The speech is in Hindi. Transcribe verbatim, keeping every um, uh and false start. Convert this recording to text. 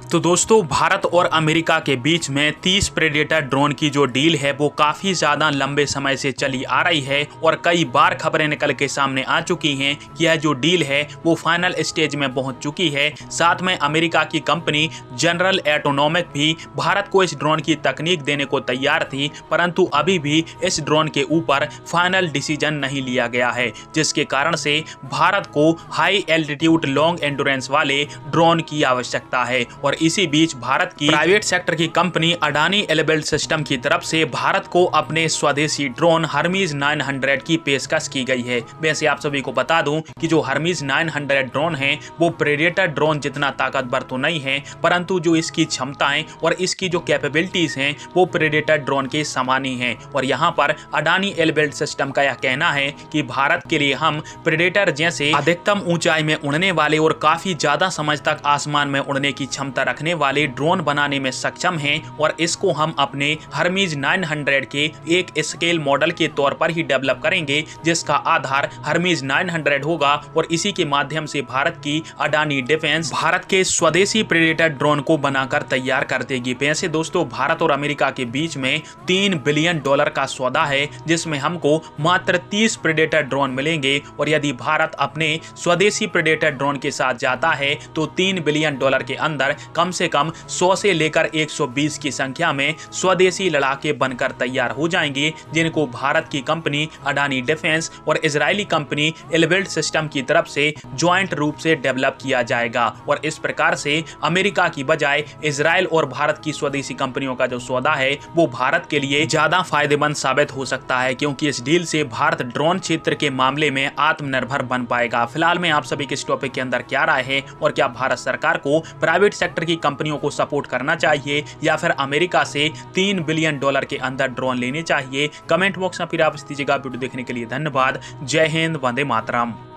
तो दोस्तों, भारत और अमेरिका के बीच में तीस प्रेडेटर ड्रोन की जो डील है वो काफ़ी ज़्यादा लंबे समय से चली आ रही है और कई बार खबरें निकल के सामने आ चुकी हैं कि यह जो डील है वो फाइनल स्टेज में पहुंच चुकी है। साथ में अमेरिका की कंपनी जनरल एटोनॉमिक भी भारत को इस ड्रोन की तकनीक देने को तैयार थी, परंतु अभी भी इस ड्रोन के ऊपर फाइनल डिसीजन नहीं लिया गया है, जिसके कारण से भारत को हाई एल्टीट्यूड लॉन्ग एंडोरेंस वाले ड्रोन की आवश्यकता है। और इसी बीच भारत की प्राइवेट सेक्टर की कंपनी अडानी एलिबेल्ट सिस्टम की तरफ से भारत को अपने स्वदेशी ड्रोन हर्मीज नौ सौ की पेशकश की गई है। वैसे आप सभी को बता दूं कि जो हर्मीज नौ सौ ड्रोन है वो प्रेडेटर ड्रोन जितना ताकतवर तो नहीं है, परंतु जो इसकी क्षमताएं और इसकी जो कैपेबिलिटीज हैं वो प्रेडेटर ड्रोन के समान ही हैं। और यहाँ पर अडानी एलिबेल्ट सिस्टम का यह कहना है कि भारत के लिए हम प्रेडेटर जैसे अधिकतम ऊंचाई में उड़ने वाले और काफी ज्यादा समय तक आसमान में उड़ने की क्षमता रखने वाले ड्रोन बनाने में सक्षम हैं और इसको हम अपने हर्मीज नौ सौ के एक स्केल मॉडल के तौर पर ही डेवलप करेंगे, जिसका आधार हर्मीज नौ सौ होगा और इसी के माध्यम से भारत की अडानी डिफेंस भारत के स्वदेशी प्रेडेटर ड्रोन को बनाकर तैयार कर देगी। वैसे दोस्तों, भारत और अमेरिका के बीच में तीन बिलियन डॉलर का सौदा है, जिसमें हमको मात्र तीस प्रेडेटर ड्रोन मिलेंगे और यदि भारत अपने स्वदेशी प्रेडेटर ड्रोन के साथ जाता है तो तीन बिलियन डॉलर के अंदर कम से कम सौ से लेकर एक सौ बीस की संख्या में स्वदेशी लड़ाके बनकर तैयार हो जाएंगे, जिनको भारत की कंपनी अडानी डिफेंस और इजरायली कंपनी एलिबेल्ट सिस्टम की तरफ से ज्वाइंट रूप से डेवलप किया जाएगा। और इस प्रकार से अमेरिका की बजाय इजरायल और भारत की स्वदेशी कंपनियों का जो सौदा है वो भारत के लिए ज्यादा फायदेमंद साबित हो सकता है, क्योंकि इस डील से भारत ड्रोन क्षेत्र के मामले में आत्मनिर्भर बन पाएगा। फिलहाल में आप सभी के इस टॉपिक के अंदर क्या राय है और क्या भारत सरकार को प्राइवेट सेक्टर की कंपनियों को सपोर्ट करना चाहिए या फिर अमेरिका से तीन बिलियन डॉलर के अंदर ड्रोन लेने चाहिए? कमेंट बॉक्स में फिर आप दीजिएगा। वीडियो देखने के लिए धन्यवाद। जय हिंद, वंदे मातरम।